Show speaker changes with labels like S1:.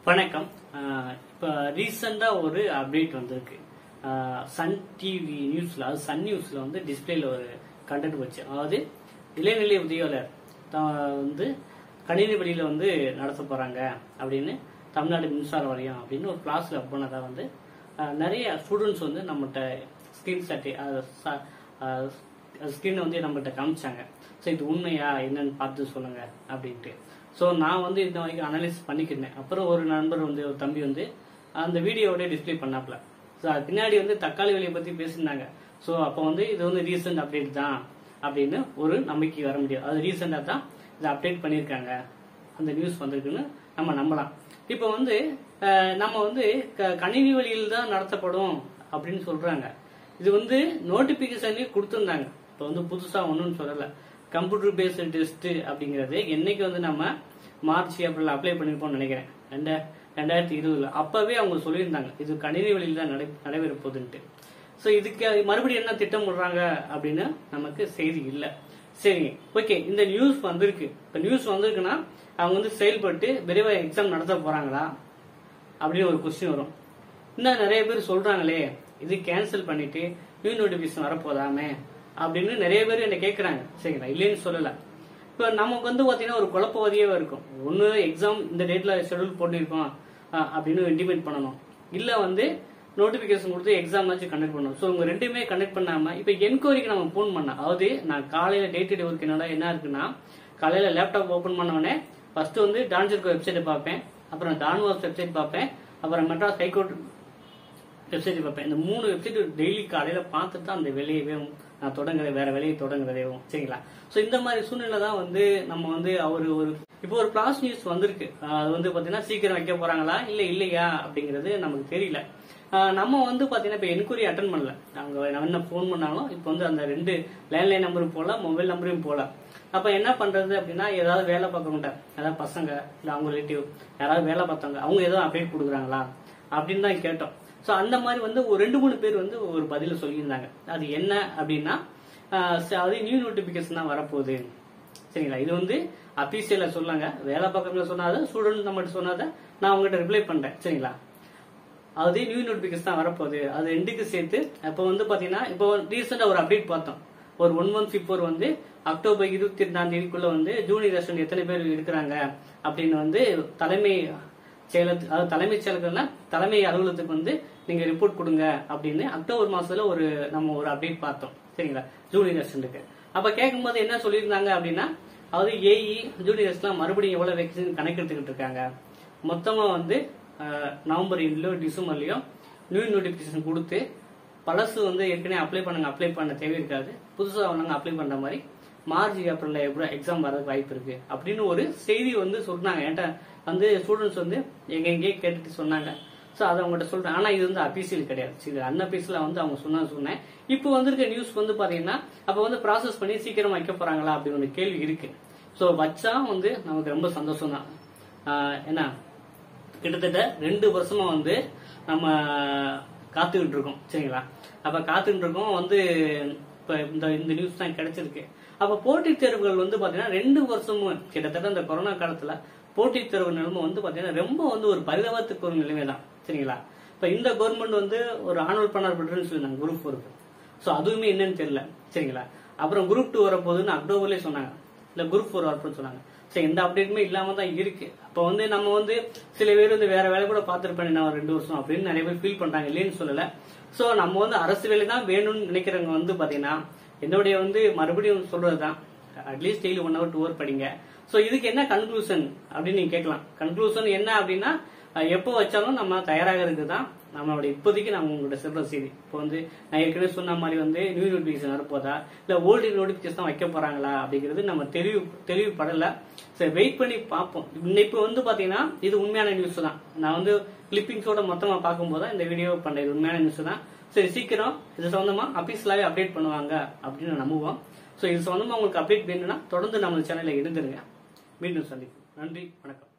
S1: வணக்கம். இப்போ ரீசெண்டா ஒரு அப்டேட் வந்திருக்கு. சன் டிவி நியூஸ்ல, அது சன் நியூஸ்ல வந்து டிஸ்பிளேல ஒரு கண்டென்ட் வச்சு, அதாவது இளைநிலை உதவியாளர் வந்து கணினி வழியில வந்து நடத்த போறாங்க அப்படின்னு தமிழ்நாடு மின்சார வாரியம் அப்படின்னு ஒரு கிளாஸ்ல போனதா வந்து நிறைய ஸ்டூடெண்ட்ஸ் வந்து நம்மகிட்ட ஸ்கிரீனை வந்து நம்மகிட்ட காமிச்சாங்க. ஸோ இது உண்மையா என்னன்னு பார்த்து சொல்லுங்க அப்படின்ட்டு. ஸோ நான் வந்து இந்த வரைக்கும் அனலைஸ் பண்ணிக்கிறேன். அப்புறம் ஒரு நண்பர் வந்து, ஒரு தம்பி வந்து அந்த வீடியோவோட டிஸ்பிளே பண்ணாப்ல. ஸோ அது பின்னாடி வந்து தக்காளி விலையை பத்தி பேசியிருந்தாங்க. ஸோ அப்போ வந்து இது வந்து ரீசெண்ட் அப்டேட் தான் அப்படின்னு ஒரு நம்பிக்கை வர முடியாது. அது ரீசெண்டா தான் இதை அப்டேட் பண்ணியிருக்காங்க, அந்த நியூஸ் வந்திருக்குன்னு நம்ம நம்பலாம். இப்போ வந்து நம்ம வந்து கணினி வழியில் தான் நடத்தப்படும் அப்படின்னு சொல்றாங்க. இது வந்து நோட்டிபிகேஷன்லயே கொடுத்துருந்தாங்க. இப்போ வந்து புதுசா ஒன்றுன்னு சொல்லல. கம்ப்யூட்டர் பேஸ்டு டெஸ்ட் அப்படிங்கிறது என்னைக்கு வந்து நம்ம மார்ச் ஏப்ரல் அப்ளை பண்ணிருப்போம்னு நினைக்கிறேன், 2020. அப்பவே அவங்க சொல்லியிருந்தாங்க இது கணினி வழியில் தான் நடைபெற போகுதுன்ட்டு. ஸோ இதுக்கு மறுபடியும் என்ன திட்டம் போடுறாங்க அப்படின்னு நமக்கு செய்தி இல்லை. சரி, ஓகே, இந்த நியூஸ் வந்திருக்கு. இப்போ நியூஸ் வந்திருக்குன்னா அவங்க வந்து செயல்பட்டு விரைவாக எக்ஸாம் நடத்த போறாங்களா அப்படின்னு ஒரு கொஸ்டின் வரும். இன்னும் நிறைய பேர் சொல்றாங்களே இது கேன்சல் பண்ணிட்டு நியூ நோட்டிபிகேஷன் வரப்போதாமே அப்படின்னு நிறைய பேர் என்ன கேட்கறாங்க. சரிங்களா, இல்லைன்னு சொல்லல. இப்போ நமக்கு வந்து பாத்தீங்கன்னா ஒரு குழப்பவாதியாவே இருக்கும். ஒன்னு எக்ஸாம் இந்த டேட்ல ஷெட்யூல் போட்டிருக்கோம் அப்படின்னு இன்டிமேட் பண்ணணும், இல்ல வந்து நோட்டிபிகேஷன் கொடுத்து எக்ஸாம் வச்சு கண்டக்ட் பண்ணணும். ஸோ உங்க ரெண்டுமே கண்டக்ட் பண்ணாம இப்போ என்கொயரிக்கு நம்ம போன் பண்ண, அதாவது நான் காலையில டே டு டே ஒர்க் என்னோட என்ன இருக்குன்னா, காலையில லேப்டாப் ஓபன் பண்ண உடனே ஃபர்ஸ்ட் வந்து டான்ஜெட்கோ வெப்சைட் பார்ப்பேன், அப்புறம் டான்வாஸ் வெப்சைட் பார்ப்பேன், அப்புறம் மெட்ராஸ் ஹைகோர்ட் வெப்சைட் பார்ப்பேன். இந்த 3 வெப்சைட் டெய்லி காலையில பார்த்துட்டு தான் அந்த வேலையவே நான் தொடங்குறேன், வேற வேலையை தொடங்குறதேவும். சரிங்களா, ஸோ இந்த மாதிரி சூழ்நிலை தான் வந்து நம்ம வந்து இப்போ ஒரு கிளாஸ் நியூஸ் வந்திருக்கு. அது வந்து பாத்தீங்கன்னா சீக்கிரம் வைக்க போறாங்களா இல்லையா அப்படிங்கிறது நமக்கு தெரியல. நம்ம வந்து பாத்தீங்கன்னா இப்ப என்கொயரி அட்டன் பண்ணல. அவங்க என்ன போன் பண்ணாலும் இப்போ வந்து அந்த 2 லேண்ட்லைன் நம்பரும் போல, மொபைல் நம்பரும் போல. அப்ப என்ன பண்றது அப்படின்னா, ஏதாவது வேலை பார்க்கணும்ட்ட, அதாவது பசங்க இல்ல அவங்க ரிலேட்டிவ் யாராவது வேலை பார்த்தாங்க, அவங்க ஏதாவது அப்டேட் கொடுக்குறாங்களா அப்படின்னு தான் கேட்டோம். ஸோ அந்த மாதிரி வந்து ஒரு 2-3 பேர் வந்து ஒரு பதில சொல்லியிருந்தாங்க. அது என்ன அப்படின்னா, அது நியூ நோட்டிபிகேஷன் தான் வரப்போகுது. சரிங்களா, இது வந்து அபிஷியலா சொன்னாங்க, வேலை பார்க்கறவங்க சொன்னாத, ஸ்டூடெண்ட் நம்மகிட்ட சொன்னாத நான் அவங்ககிட்ட ரிப்ளை பண்றேன். சரிங்களா, அது நியூ நோட்டிபிகேஷன் தான் வரப்போகுது. அது 2க்கு சேர்த்து இப்போ வந்து பாத்தீங்கன்னா, இப்போ ரீசெண்டா ஒரு அப்டேட் பார்த்தோம். ஒரு 1 month பிஃபோர் வந்து அக்டோபர் 22 வந்து ஜூனியர் ரெசிடென்ட் எத்தனை பேர் இருக்கிறாங்க அப்படின்னு வந்து தலைமைச் செயலகம்னா தலைமை அலுவலகத்துக்கு வந்து நீங்க ரிப்போர்ட் கொடுங்க அப்படின்னு அக்டோபர் மாசத்துல நம்ம ஒரு அப்டேட் பார்த்தோம். சரிங்களா, ஜூனியர் ரெசிடென்ட்க்கு. அப்ப கேட்கும்போது என்ன சொல்லியிருந்தாங்க அப்படின்னா, அதாவது ஏஇ ஜூனியர்ஸ்லாம் மறுபடியும் எவ்வளவு வேகன்சி கணக்கெடுத்துக்கிட்டு இருக்காங்க. மொத்தமா வந்து நவம்பர் எண்ட்லயோ டிசம்பர்லயோ நியூ நோட்டிபிகேஷன் கொடுத்து, பழசு வந்து ஏற்கனவே அப்ளை பண்ண தேவை இருக்காது, புதுசா வந்தாங்க அப்ளை பண்ற மாதிரி மார்ச் ஏப்ரல்ல எப்படி எக்ஸாம் வரதுக்கு வாய்ப்பு இருக்கு அப்படின்னு ஒரு செய்தி வந்து சொன்னாங்க. என்கிட்ட வந்து ஸ்டூடெண்ட்ஸ் வந்து எங்கெங்கே கேட்டுட்டு சொன்னாங்க. ஸோ அதை அவங்ககிட்ட சொல்றேன். ஆனா இது வந்து அபிஷியல் கிடையாது. சரி, அன்அபிஷியலா வந்து அவங்க சொன்னேன். இப்போ வந்திருக்க நியூஸ் வந்து பாத்தீங்கன்னா, அப்ப வந்து ப்ராசஸ் பண்ணி சீக்கிரம் வைக்க போறாங்களா அப்படின்னு ஒரு கேள்வி இருக்கு. ஸோ வச்சா வந்து நமக்கு ரொம்ப சந்தோஷம் தான். ஏன்னா கிட்டத்தட்ட 2 வருஷமா வந்து நம்ம காத்துக்கிட்டு இருக்கோம். சரிங்களா, அப்ப காத்துக்கிட்டு இருக்கோம் வந்து இப்ப இந்த நியூஸ் தான் கிடைச்சிருக்கு. அப்ப போட்டித் தேர்வுகள் வந்து பாத்தீங்கன்னா 2 வருஷமும் கிட்டத்தட்ட இந்த கொரோனா காலத்துல போட்டித் தேர்வு நிலைமை வந்து பாத்தீங்கன்னா ரொம்ப வந்து ஒரு பரிதாபத்துக்கு ஒரு நிலைமை தான். சரிங்களா, இப்ப இந்த கவர்மெண்ட் வந்து ஒரு ஆனுவல் பிளானர் பண்றேன்னு சொல்லிருந்தாங்க குரூப் 4க்கு. ஸோ அதுவுமே என்னன்னு தெரியல. சரிங்களா, அப்புறம் குரூப் 2 வரப்போகுதுன்னு அக்டோபர்லயே சொன்னாங்க, இல்ல குரூப் 4 வரப்போன்னு சொன்னாங்க. சரி, எந்த அப்டேட்டுமே இல்லாம தான் இருக்கு. அப்ப வந்து நம்ம வந்து சில பேர் வந்து வேற வேலை கூட பார்த்திருப்பேன் நான் 2 வருஷம் அப்படின்னு நிறைய பேர் ஃபீல் பண்றாங்க, இல்லைன்னு சொல்லல. சோ நம்ம வந்து அரசு வேலை தான் வேணும்னு நினைக்கிறவங்க வந்து பாத்தீங்கன்னா, என்னுடைய வந்து மறுபடியும் சொல்றதுதான், அட்லீஸ்ட் டெய்லி 1 hour 2 hour படிங்க. சோ இதுக்கு என்ன கன்க்ளூஷன் அப்படின்னு நீங்க கேட்கலாம். கன்க்ளூஷன் என்ன அப்படின்னா, எப்போ வச்சாலும் நம்ம தயாராக இருக்குதான் நம்மளோட இப்போதைக்கு நம்ம உங்களோட சொல்ற செய்தி. இப்போ வந்து நான் ஏற்கனவே சொன்ன மாதிரி வந்து நியூ நோட்டிபிகேஷன் வரப்போதா இல்ல ஓல்டு நோட்டிபிகேஷன் தான் வைக்க போறாங்களா அப்படிங்கிறது நம்ம தெளிவுபடல. சரி, வெயிட் பண்ணி பார்ப்போம். இப்போ வந்து பாத்தீங்கன்னா இது உண்மையான நியூஸ் தான். நான் வந்து கிளிப்பிங்ஸோட மொத்தமா பார்க்கும்போது இந்த வீடியோ பண்றேன், இது உண்மையான நியூஸ் தான். சரி, சீக்கிரம் இது சம்பந்தமா அபிஷியலாவே அப்டேட் பண்ணுவாங்க அப்படின்னு நம்புவோம். ஸோ இது சம்பந்தமா உங்களுக்கு அப்டேட் வேணும்னா தொடர்ந்து நம்ம சேனல்ல இருந்துருங்க. மீண்டும் சந்திப்போம். நன்றி, வணக்கம்.